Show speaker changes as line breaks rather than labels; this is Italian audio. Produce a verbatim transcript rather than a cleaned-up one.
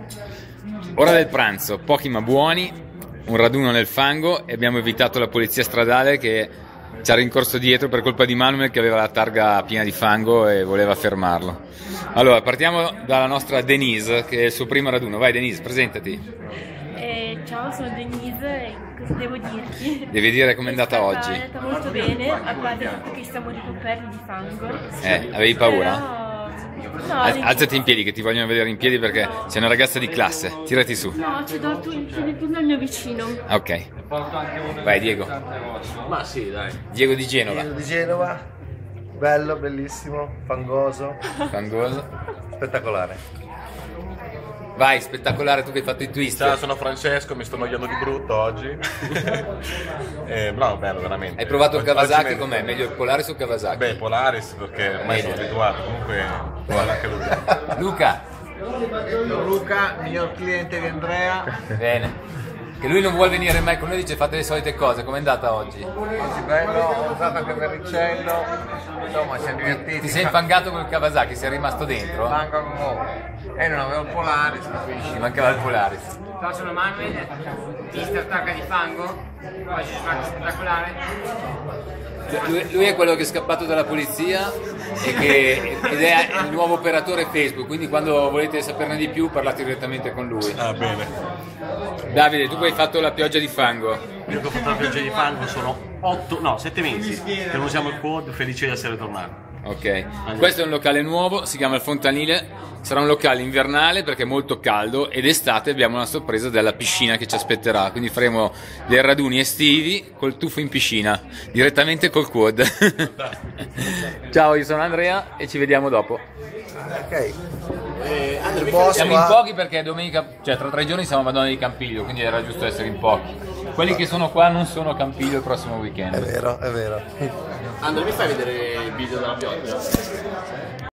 Ora del pranzo, pochi ma buoni, un raduno nel fango e abbiamo evitato la polizia stradale che ci ha rincorso dietro per colpa di Manuel che aveva la targa piena di fango e voleva fermarlo. Allora, partiamo dalla nostra Denise, che è il suo primo raduno. Vai Denise, presentati.
Eh, ciao, sono Denise e cosa devo dirti?
Devi dire com'è andata oggi.
È andata molto bene, a parte il fatto che siamo ricoperti di fango.
Eh, avevi paura?
Però... No,
Al- alzati in piedi che ti vogliono vedere in piedi perché sei una ragazza di classe. Tirati su.
no, ci do tu in piedi tu al mio vicino.
Ok. Vai Diego.
Ma sì, dai.
Diego di Genova.
Di Genova, bello, bellissimo, fangoso,
Fangoso.
spettacolare.
Vai, spettacolare tu che hai fatto i twist.
Ciao, sono Francesco, mi sto annoiando di brutto oggi. eh, bravo, bello, veramente.
Hai provato il
Oggi-
Kawasaki
oggi
com'è? Meglio il Polaris o il Kawasaki?
Beh, Polaris perché ormai sono abituato, comunque guarda anche lui.
Luca.
Luca, miglior cliente di Andrea.
Bene. Che lui non vuole venire mai con noi, dice fate le solite cose. Com'è andata oggi?
Oggi bello, ho usato anche il verricello. Insomma, siamo divertiti.
Ti sei infangato con il Kawasaki, sei rimasto dentro?
Manca un po'. E non avevo il Polaris, capisci?
Ti mancava il Polaris.
Ciao, sono Manuel, mister Targa di Fango, oggi è stato spettacolare.
Lui, lui è quello che è scappato dalla polizia e che, ed è il nuovo operatore Facebook, quindi quando volete saperne di più parlate direttamente con lui.
Ah, bene.
Davide, tu hai fatto la pioggia di fango.
Io che ho fatto la pioggia di fango sono otto, no, sette mesi che non usiamo il quad, felice di essere tornato.
Ok, questo è un locale nuovo, si chiama il Fontanile, sarà un locale invernale perché è molto caldo ed estate abbiamo una sorpresa della piscina che ci aspetterà, quindi faremo dei raduni estivi col tuffo in piscina, direttamente col quad. Ciao, io sono Andrea e ci vediamo dopo.
Ok.
Eh, Andrea, mi
Boss
Siamo in
qua.
pochi perché domenica, cioè tra tre giorni siamo a Madonna di Campiglio, quindi era giusto essere in pochi. Quelli che sono qua non sono a Campiglio il prossimo
È
weekend.
vero, è vero.
Andrea, mi fai vedere il video della pioggia?